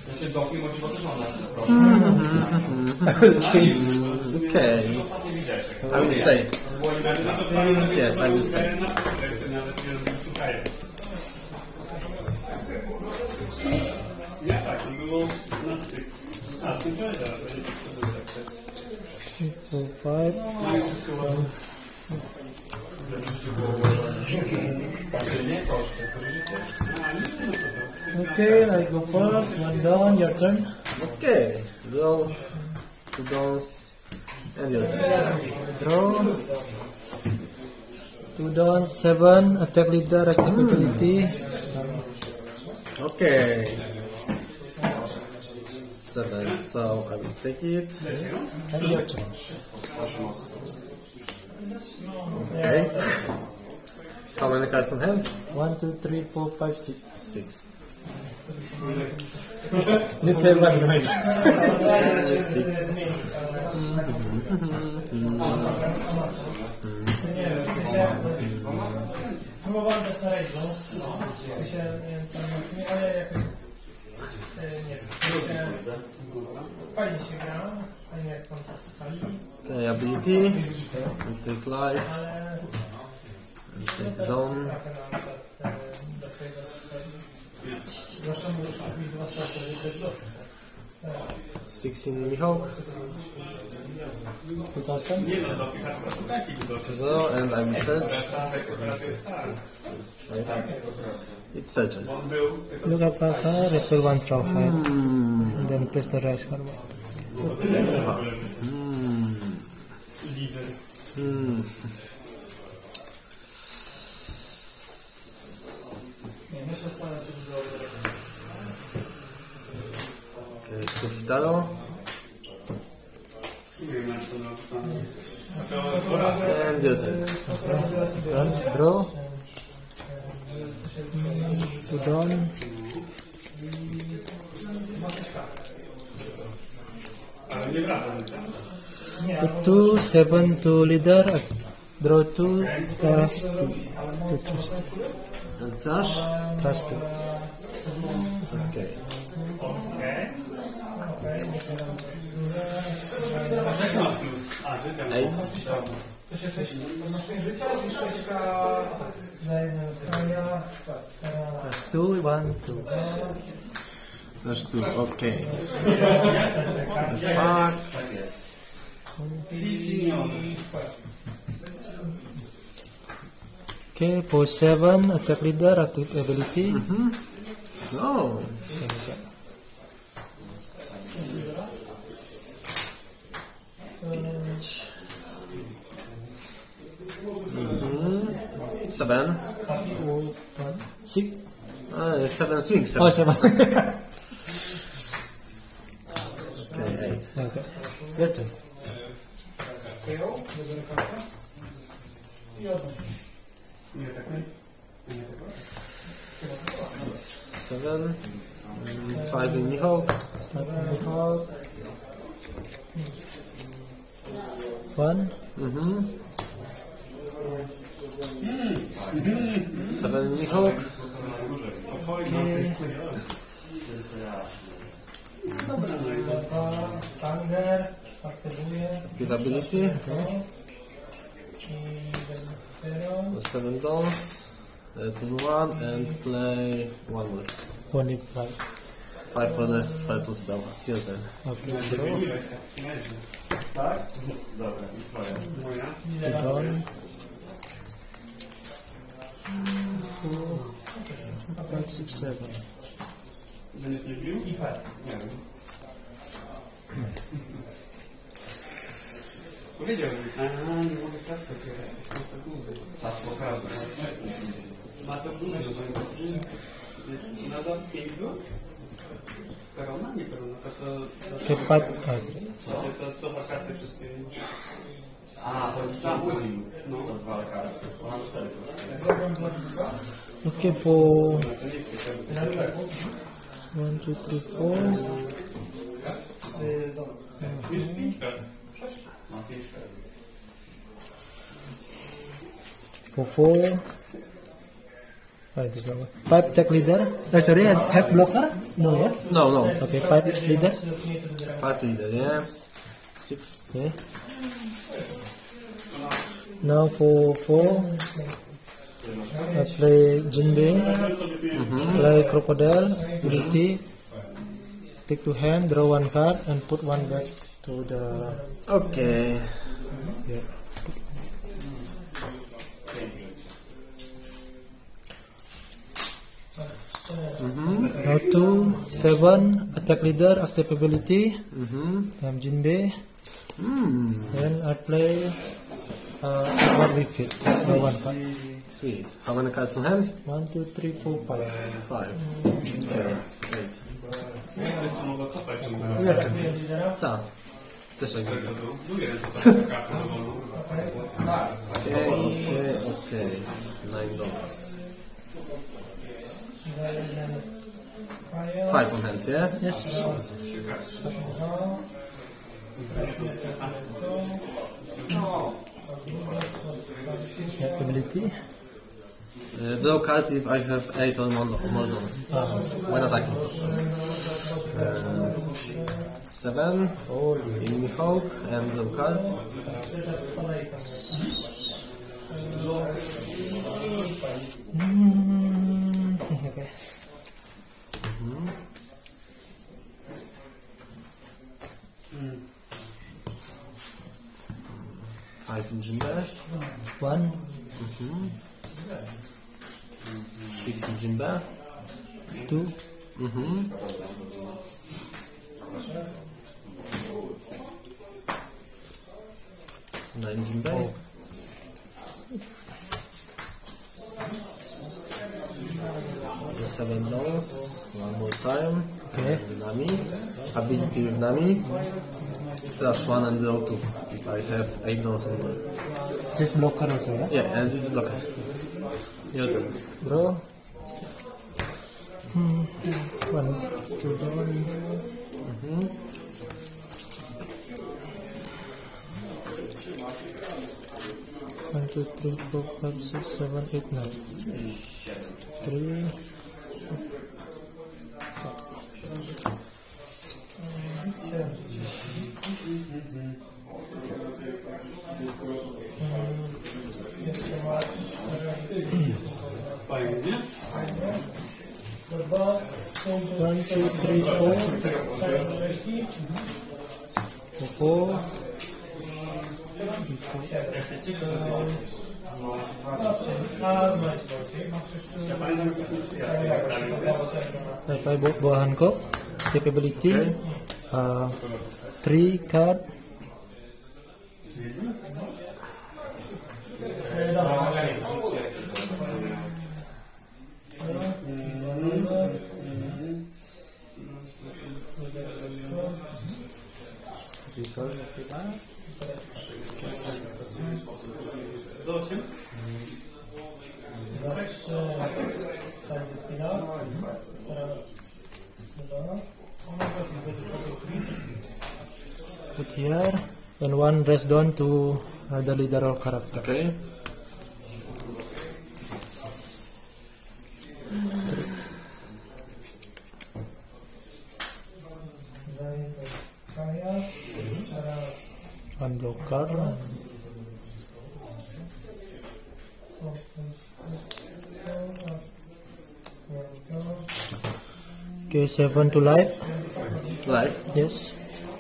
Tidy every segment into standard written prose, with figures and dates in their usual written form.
Okay. I will stay. Yes, I will stay. So 5. Okay, I go first. 1 down, your turn. Okay. Draw 2 downs and your turn. Draw. 2 down, 7. Attack leader, active ability. Okay. 7, so I will take it. And your turn. Okay. How many cards on hand? 1, 2, 3, 4, 5, 6. 6. Need 7, right? 6. Okay, ability. We take life. And take down. 16 Mihawk. 2000. So, and I will search. It's searching. Look up a card, refill 1 straw hat, and then place the rest card. Okay, Kufitaro. And your turn. Draw. 2 down. 2, 7 to leader. Draw 2, trust 2. Trust. And trash. Trust 2. Okay. Eight. Trust 2, 1, 2. Trash 2. Okay. Fuck. Okay, for 7, attack leader, active ability. No. Seven. 6. 7 swings. Oh, 7. Okay, 8. Okay. Your turn. Six, 7. 5 in Mihawk. 1. 7 in Mihawk. Okay. Good ability. 7 downs. To 1 and play 1 more. 1 if 5. 5 for less, 5 plus down. It's your turn. Okay, draw. 2 down. 4, 5, 6, 7. Powiedział, nie mogę tak czas pokazać. Ma to dużo, nadal 5 było? Korona? Nie korona, to Cepat. to karty wszystkie. A, to już tam udził. No, to 2 karty. Mam 4. Okay, for 1, 2, 3, 4. Już 5 kart. 6? Mam 5 kart. For 4. Oh, it is not. Pipe tech leader. Sorry, have blocker? No, yeah. No. Okay, pipe leader. 5 leader, yes. 6. Okay. Now for 4, I play Jinbei, play Crocodile, Unity, take 2 hand, draw 1 card, and put 1 back to the. Okay. Yeah. Now 2, 7, attack leader, active ability. I'm Jinbei. Then I play one refit. So 1 card. Sweet. How many cards in hand? 1, 2, 3, 4, 5. 5. Okay, great. Tak. Też tak widzę. Okay. $9. 5 on hands, yeah? Yes. Snap ability. Draw card if I have 8 or more dollars. When attacking. 7. Enemy Hawk and draw card. Okay. 5 in Jinbei. 1, 6 in Jinbei. 2, 9 Jinbei. 7 dollars. One more time. Okay. Nami. Ability with Nami. Trash 1 and draw 2. If I have 8 dollars or more. this is blocker also, yeah? Yeah, and it's blocker. Your turn. Draw. 1, 2 down. 1, 2, 3, 4, 5, 6, 7, 8, 9. 3. Fajnie. 1, 2, 3, 4. 4. Sampai bawahan kok capability 3 card. Put here and 1 rest down to the leader or character. Okay. One blocker. Okay, 7 to life. Life. Yes.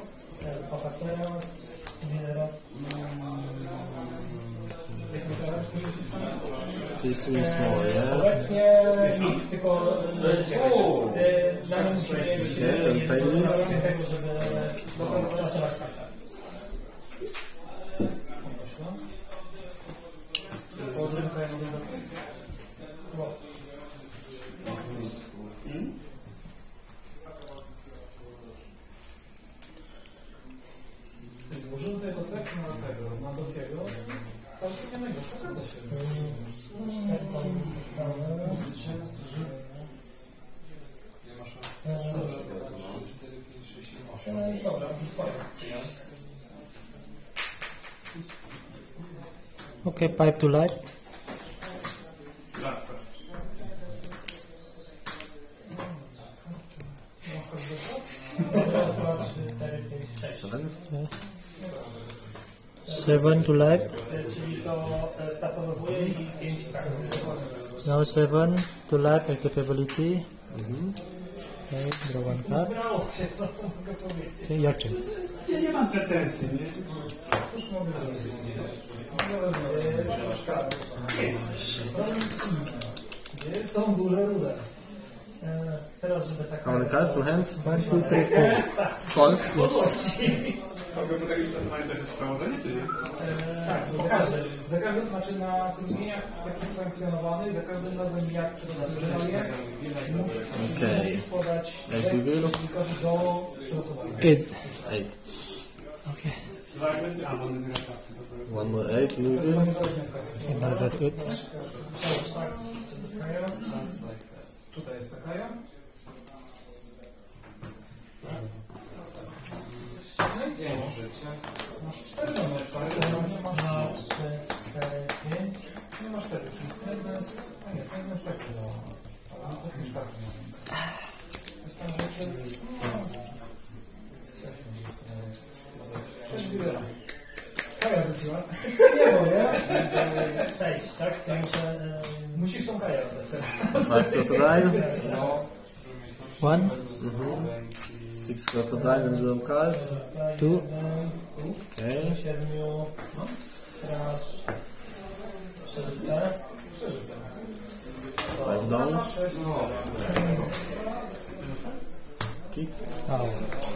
This seems small, yeah? Okay, and pay this. Okay, pipe to light. Seven. 7 to life. Now 7 to life active ability. Okay, draw one card. Okay, your turn. Ja nie mam pretensji, nie? Są duże rude. Teraz, żeby tak. How many cards on hand? 1, 2, 3, 4. Call. Yes. Mogę podać testowanie też jest sprawozdanie, czy nie? Tak, za każdym, znaczy na turniejach takich sankcjonowanych, za każdym razem jak przedostaję, Okay. musisz podać Jak reveal? do przylosowania. 8. 8. Okay. Dwa agresy, a może nie restacji, to sobie. One more 8 reveal. Another 8. Tutaj jest taka ja. No i co? Masz 4 numery, nie masz 5. Nie masz 4, czyli Snedness, a nie, Snedness tak wydało. Ale co jakieś karty nie wiem. Jest tam rzeczy, Kaja wróciła. Nie powiem. 6, tak? Chciałem się... Musisz tą Kaję oddać. 5 crocodile. 1, 6 crocodile and 0 cards. 2, Okay. 7, crash, 400. 5 downs. Kick. out.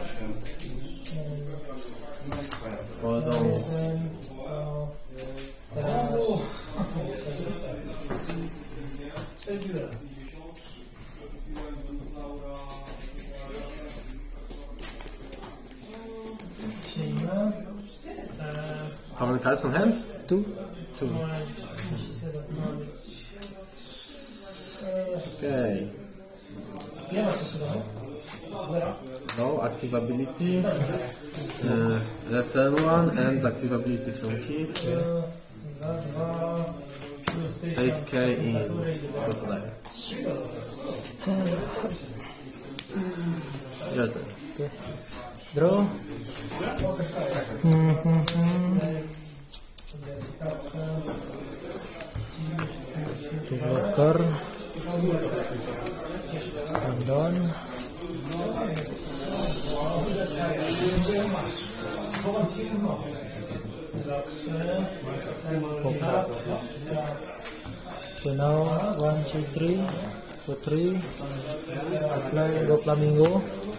4 downs. How many cards on hand? 2, 2. Okay. Nie masz jeszcze do 0. No, active ability. Return one and active ability from kit. Za 2 plus 8k in crocodile. Your turn. okay. Draw. To blocker. And down. So now 1, 2, 3, for 3. Apply go flamingo.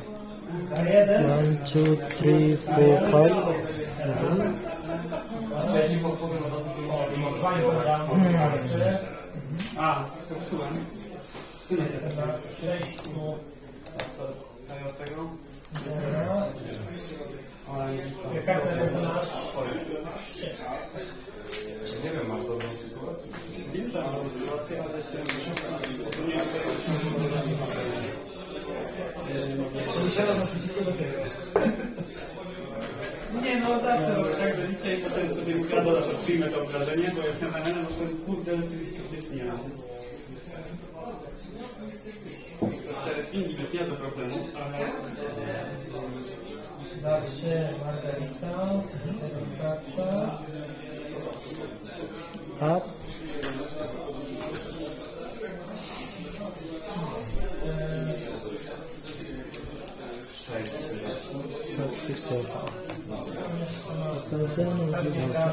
1, 2, 3, 4, 5. A, zepsułem. A od tego? Nie wiem, masz dobrą sytuację. Wiem, że mam dobrą sytuację, ale się posunięłem Czyli siada naprzeciwko do ciebie. Nie, no zawsze tak, że dzisiaj potem sobie ukradł, że przyjmę to obrażenie, bo jestem ranny, bo ten kurde rzeczywiście nie ma. 4 swingi bez nie do problemu, ale... Za 3 Margarita, karta. Up. That's 6, 7. 1000.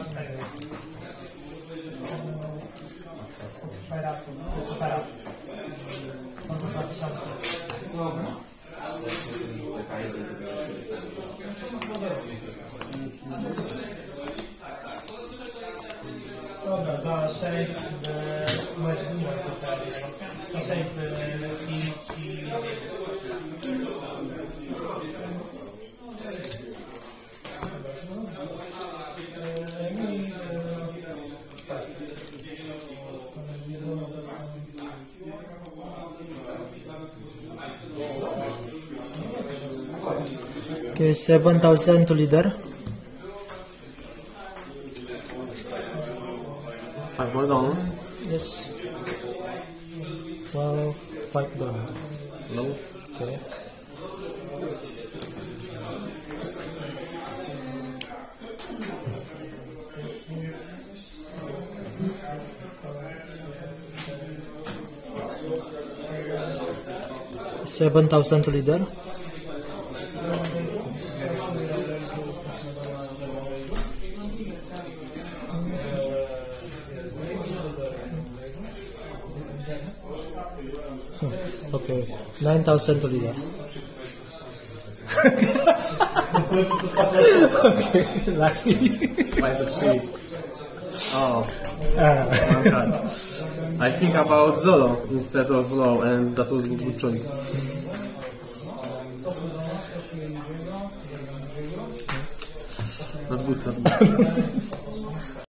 Dobra, za 6 masz numer za 6 i... Okay, 7,000 to leader. 5 more downs. Yes. Well, 5 down. No. Okay. 7,000 leader. Okay, 9,000 to leader. Okay, lucky. By the cheat. Oh, my God. I think about Zolo instead of Low, and that was a good choice. Not good, not good.